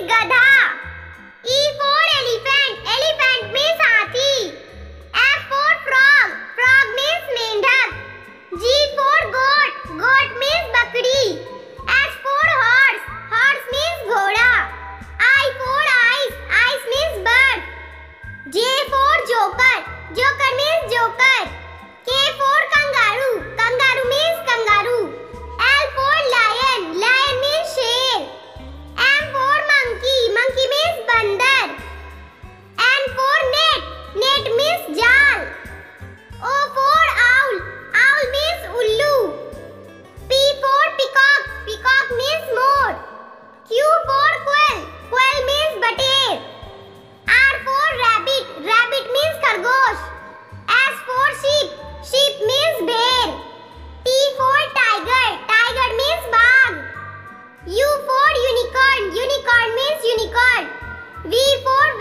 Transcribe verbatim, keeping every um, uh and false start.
गधा. E for elephant. Elephant means हाथी. F for frog. Frog means मेंढक. G for goat. Goat means बकरी. H for horse. Horse means घोड़ा. I for ice. Ice means bird. J for joker. Joker means joker. K for kangaroo. Kangaroo means kangaroo. L for lion. Lion means शेर. M for monkey. Monkey means बंदर. N for net. Net means जाल. O for owl. Owl means उल्लू. P for peacock. Peacock means more. Q for quail. Quail means बटेर. R for rabbit. Rabbit means खरगोश. S for sheep. Sheep means भेड़. T for tiger. Tiger means बाघ. U for unicorn. Unicorn means unicorn. V for